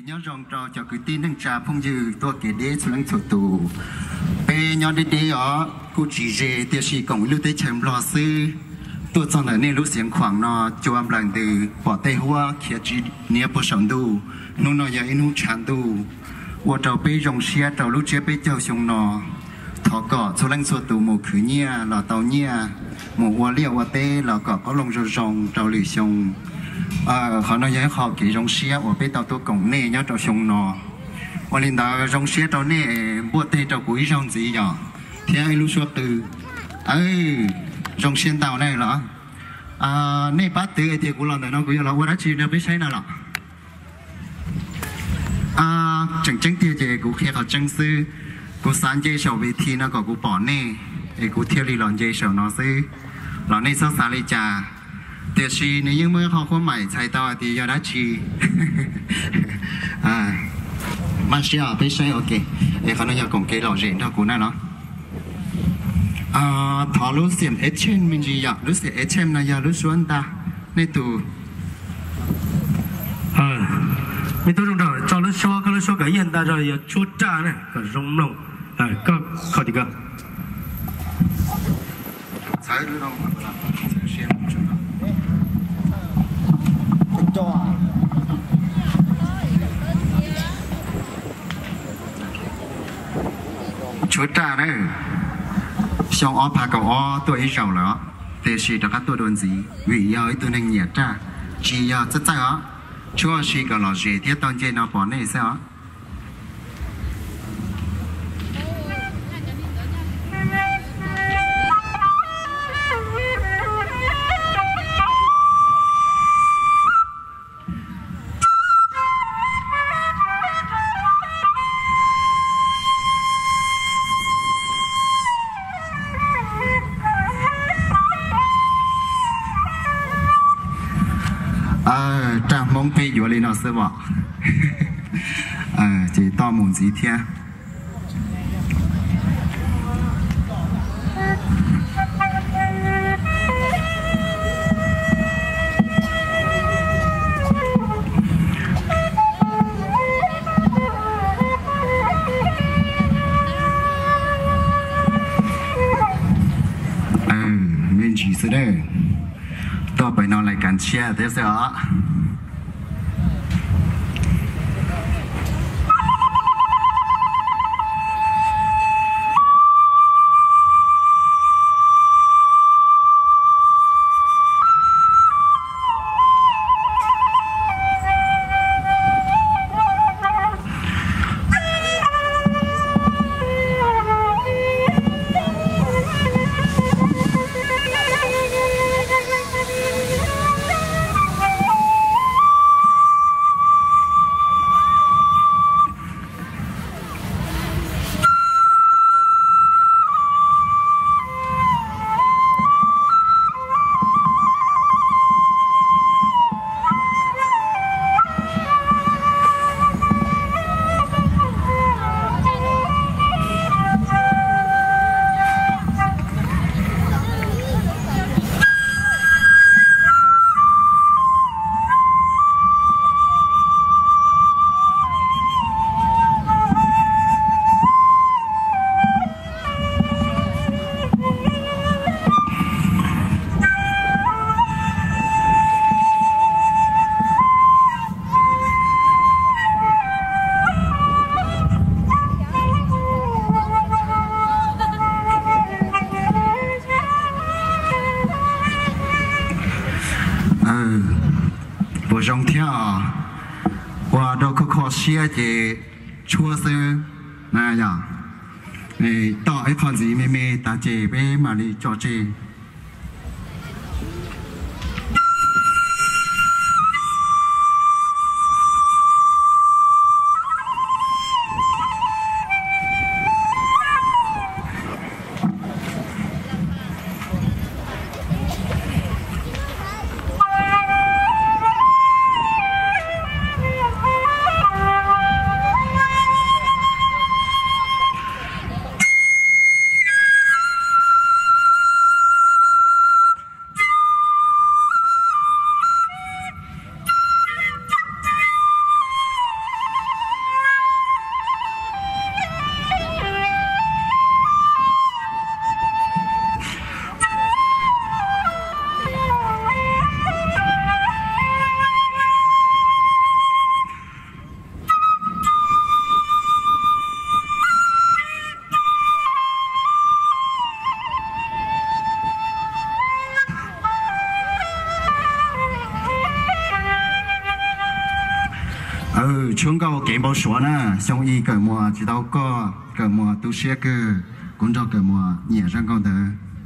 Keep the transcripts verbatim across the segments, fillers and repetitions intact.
nhớ rong trò cho cứ tin đang trà phong dư tua kể đế xuống lăng sổ tù bê nhớ đế đế ó cô chỉ dễ tiêu sĩ cổng lưu tế chém lò sư tôi trong này nên lúc xiềng khoảng nó cho âm lần từ bỏ tay hoa kia chỉ nia bộ sống đủ nó nói giờ in hút chán đủ và trò bê rong xe trò lúc chế bê châu xuống nó thọ cỏ số lăng sổ tù một khử nhia lò tàu nhia một hoa liêu hoa tê lò cỏ có lông rong rong trò lì xong à họ nói với họ kỹ rong xe và biết tao tôi cổng nè nhớ trò sông nọ và lên đó rong xe trò nè bua tê trò cuối rong gì nhở thế ai lúc suốt từ ấy rong xe tàu này là à nè bắt từ thì cũng làm được nó cũng là qua đó chỉ được biết thấy nào là à chẳng chẳng tiêu gì cũng khi họ chẳng sư cũng sáng dây sầu về thì nó có cũng bỏ nè thì cũng theo đi làm dây sầu nó sư làm nên sao sáng lấy tràแต่ชีในยังเมื่อเขาคนใหม่ใช้ต่อที่ยอดชีอ่ามาเชียร์ไปใช้โอเคเอ้เขาเนี่ยกงเกลอเจนเท่ากูนั่นเนาะอ่าทอรู้เสียงเอชเชนมินจีอยากรู้เสียงเอชเชนนะอยากรู้ส่วนตาในตู้เออไม่ต้องรงจอรู้ชัวก็รู้ชัวก็ยันตาจออยากชัวจ้าเนี่ยก็รงลงเออก็เขาดีก็ใช้รู้ลงเชียร์ชุดจ้าเนี่ยช่องอ้อพากับอ้อตัวไอ้เจ้าเหรอแต่ชีตะกัดตัวโดนสีวิยอยตัวหนึ่งเหยียดจ้าชียอจะจ้าอ๋อชั่วชีก็หล่อเสียที่ตอนเจนเอาปอนนี่ใช่อ๋อmong peอยู่เลยเนาะสิบ่เออจีต่อหมุนสีเทียเออเงินจีสิเด้อต่อไปนอนรายการเชียร์เด้อเสียtrong theo và đâu có khó xia thì chua sơ này à nàyต่อไอ้คนสีเมเมตาเจไปมาลีจอเจ ừ chúng câu kể bao số nè xong y cởi mùa chỉ đâu có cởi mùa tu xe cơ cũng cho cởi mùa nhẹ sang con thử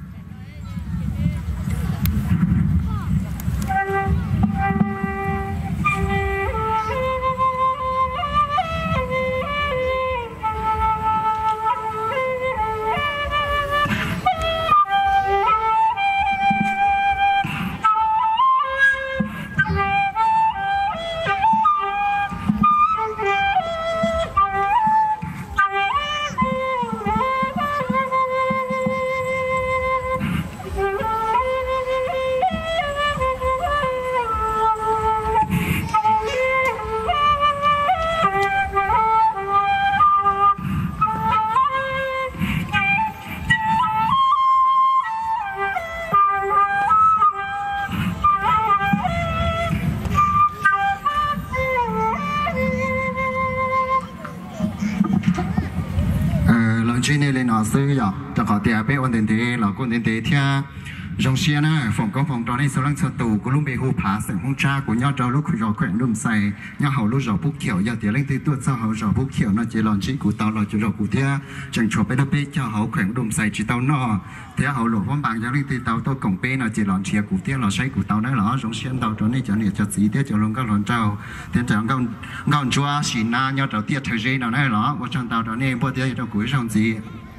chuyên này lên nó sư giờ cho họ tiệt bé ổn định thế là ổn định thế theo dòng xe na phòng công phòng đó này số lượng số tù của lúc bị hù phá sự hung cha của nhau cho lúc rồi khỏe lùm say nhau hậu lúc rồi bút kiểu giờ tiệt lên từ tuột sau hậu rồi bút kiểu nó chỉ lòn chỉ của tao là chỉ rồi của theo chẳng chụp bé đó bé cho hậu khỏe lùm say chỉ tao nó theo hậu lộ phong bằng giờ lên từ tao tôi cổng bé nó chỉ lòn chia của theo là say của tao đấy là dòng xe tao cho này cho này cho gì theo cho luôn các lòn trâu theo chẳng con con chúa xì na nhau trâu tiệt thời gian nào này là 我上到这呢，不得要故意上去。